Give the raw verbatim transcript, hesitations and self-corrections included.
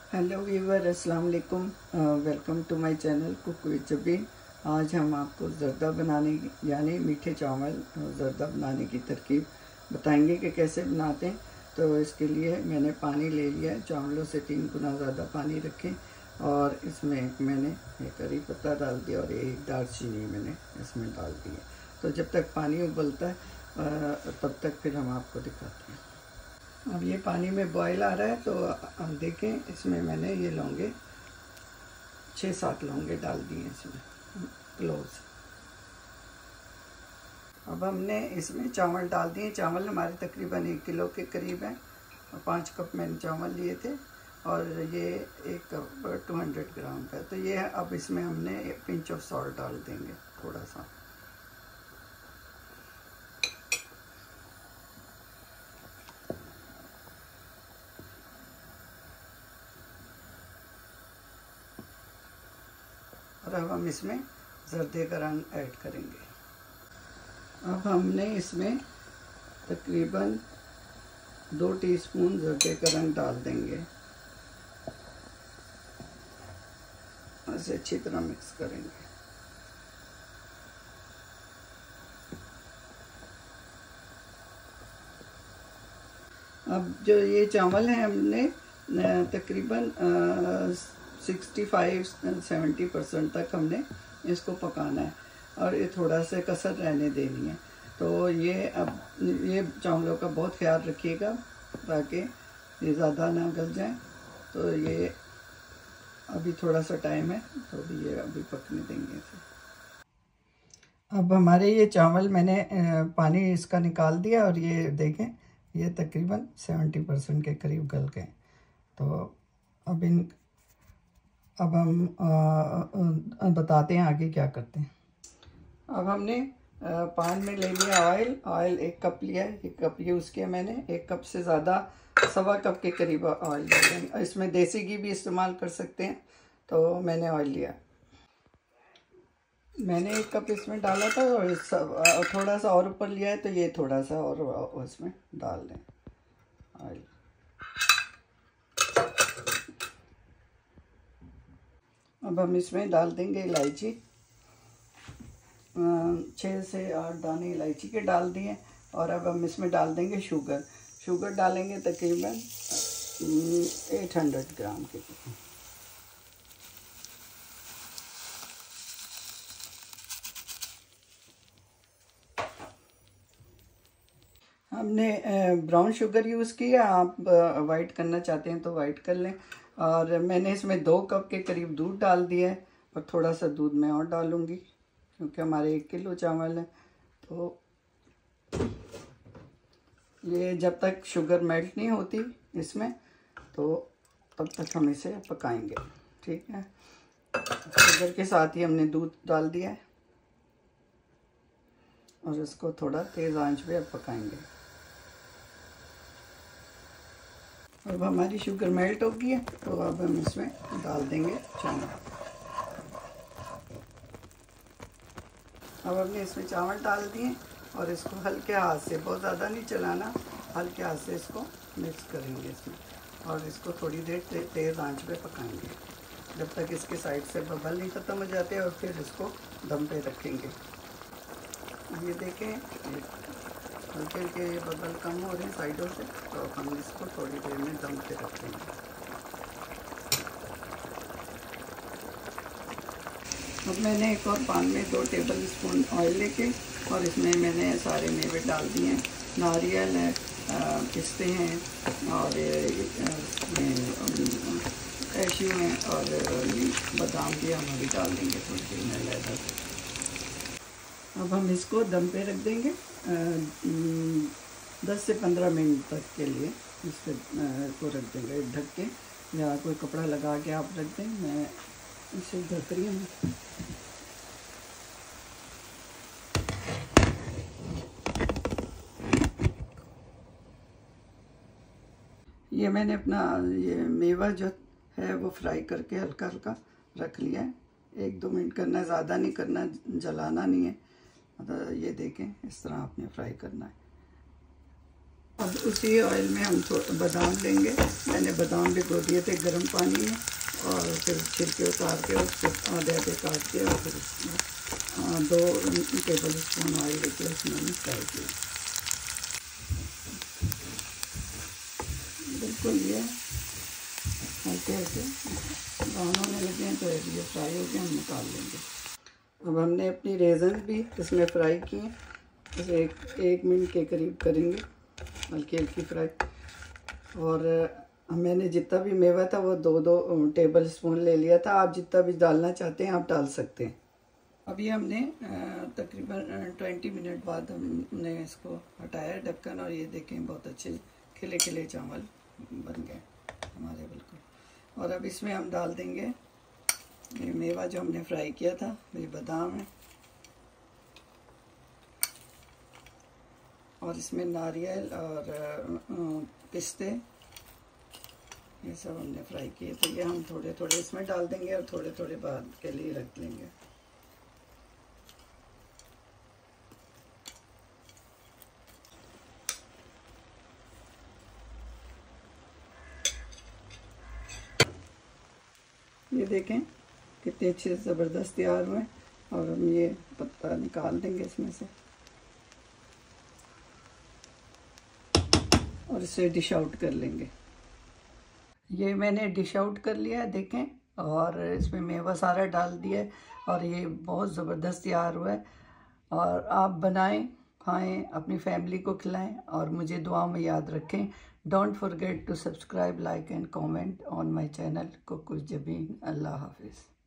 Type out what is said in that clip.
Hello viewer, अस्सलाम वालेकुम। Welcome to my channel cook with Jabeen. आज हम आपको ज़र्दा बनाने की यानी मीठे चावल ज़र्दा बनाने की तरकीब बताएंगे कि कैसे बनाते हैं। तो इसके लिए मैंने पानी ले लिया है, चावलों से तीन गुना ज़्यादा पानी रखें और इसमें मैंने एक करी पत्ता डाल दिया और एक दालचीनी मैंने इसमें डाल दी है। तो जब तक पानी उबलता है तब तक फिर हम आपको दिखाते हैं। अब ये पानी में बॉयल आ रहा है तो हम देखें, इसमें मैंने ये लौंगे छः सात लौंगे डाल दिए इसमें क्लोव्स। अब हमने इसमें चावल डाल दिए। चावल हमारे तकरीबन एक किलो के करीब हैं और पाँच कप मैंने चावल लिए थे और ये एक कप टू हंड्रेड ग्राम का। तो ये अब इसमें हमने एक पिंच ऑफ सॉल्ट डाल देंगे थोड़ा सा। और अब हम इसमें ज़र्दे का रंग ऐड करेंगे। अब हमने इसमें तकरीबन दो टीस्पून ज़र्दे का रंग डाल देंगे। इसे अच्छी तरह मिक्स करेंगे। अब जो ये चावल हैं हमने तकरीबन सिक्सटी फाइव सेवेंटी परसेंट तक हमने इसको पकाना है और ये थोड़ा सा कसर रहने देनी है। तो ये अब ये चावलों का बहुत ख्याल रखिएगा ताकि ये ज़्यादा ना गल जाए। तो ये अभी थोड़ा सा टाइम है तो अभी ये अभी पकने देंगे इसे। अब हमारे ये चावल मैंने पानी इसका निकाल दिया और ये देखें ये तकरीबन सेवेंटी परसेंट के करीब गल गए। तो अब इन अब हम आ, आ, बताते हैं आगे क्या करते हैं। अब हमने पान में ले लिया ऑयल। ऑयल एक कप लिया है, एक कप यूज़ किया मैंने। एक कप से ज़्यादा सवा कप के करीब ऑयल लिया। इसमें देसी घी भी इस्तेमाल कर सकते हैं। तो मैंने ऑयल लिया, मैंने एक कप इसमें डाला था और सब थोड़ा सा और ऊपर लिया है तो ये थोड़ा सा और इसमें डाल दें ऑयल। अब हम इसमें डाल देंगे इलायची। छः से आठ दाने इलायची के डाल दिए और अब हम इसमें डाल देंगे शुगर। शुगर डालेंगे तकरीबन एट हंड्रेड ग्राम के। हमने ब्राउन शुगर यूज़ किया, आप वाइट करना चाहते हैं तो वाइट कर लें। और मैंने इसमें दो कप के करीब दूध डाल दिया है और थोड़ा सा दूध मैं और डालूँगी क्योंकि हमारे एक किलो चावल है। तो ये जब तक शुगर मेल्ट नहीं होती इसमें तो तब तक हम इसे पकाएंगे। ठीक है, शुगर के साथ ही हमने दूध डाल दिया है और इसको थोड़ा तेज़ आंच पे अब पकाएंगे। अब हमारी शुगर मेल्ट हो गई है तो अब हम इसमें डाल देंगे चावल। अब हमने इसमें चावल डाल दिए और इसको हल्के हाथ से, बहुत ज़्यादा नहीं चलाना, हल्के हाथ से इसको मिक्स करेंगे इसमें और इसको थोड़ी देर ते, तेज़ आंच पे पकाएंगे जब तक इसके साइड से बबल नहीं ख़त्म हो जाते और फिर इसको दम पे रखेंगे। ये देखें हल्के हल्के ये बबल कम हो रहे हैं साइडों से, तो हम इसको थोड़ी देर में दम पे रखेंगे। अब मैंने एक और पान में दो टेबल स्पून ऑयल लेके और इसमें मैंने सारे मेवे डाल दिए हैं। नारियल है, पिस्ते हैं और कैश्यू हैं और बादाम भी हम अभी डाल देंगे थोड़ी देर में लहदा। अब हम इसको दम पे रख देंगे दस से पंद्रह मिनट तक के लिए। इस को रख देंगे ढक के या कोई कपड़ा लगा के आप रख दें। मैं इसे ढक रही हूँ। ये मैंने अपना ये मेवा जो है वो फ्राई करके हल्का हल्का रख लिया है। एक दो मिनट करना है, ज़्यादा नहीं करना, जलाना नहीं है। मतलब ये देखें इस तरह आपने फ्राई करना है। अब उसी ऑयल में हम थोड़ा बादाम लेंगे। मैंने बादाम भिगो दिए थे गर्म पानी में, और फिर छिलके उतार के उसको आधे आधे काट के और फिर उसमें दो टेबल स्पून ऑयल लेके उसमें मैंने फ्राई किया। बिल्कुल ये हल्के हल्के ब्राउन होने लगे हैं तो ये फ्राई हो गए, हम निकाल लेंगे। अब हमने अपनी रेज़न भी इसमें फ्राई किए, बस एक एक मिनट के करीब करेंगे हल्की हल्की फ्राई। और मैंने जितना भी मेवा था वो दो दो टेबल स्पून ले लिया था। आप जितना भी डालना चाहते हैं आप डाल सकते हैं। अभी हमने तकरीबन ट्वेंटी मिनट बाद हमने इसको हटाया ढक्कन, और ये देखें बहुत अच्छे खिले खिले चावल बन गए हमारे बिल्कुल। और अब इसमें हम डाल देंगे ये मेवा जो हमने फ्राई किया था, ये बादाम है, और इसमें नारियल और पिस्ते, ये सब हमने फ्राई किए थे। ये हम थोड़े थोड़े इसमें डाल देंगे और थोड़े थोड़े बाद के लिए रख लेंगे। ये देखें कितने अच्छे से ज़बरदस्त तैयार हुए, और हम ये पत्ता निकाल देंगे इसमें से और इसे डिश आउट कर लेंगे। ये मैंने डिश आउट कर लिया है देखें, और इसमें मेवा सारा डाल दिया है, और ये बहुत ज़बरदस्त तैयार हुआ है। और आप बनाएं, खाएं, अपनी फैमिली को खिलाएं, और मुझे दुआ में याद रखें। Don't forget to subscribe, like and comment on my channel cook with Jabeen. अल्लाह हाफिज़।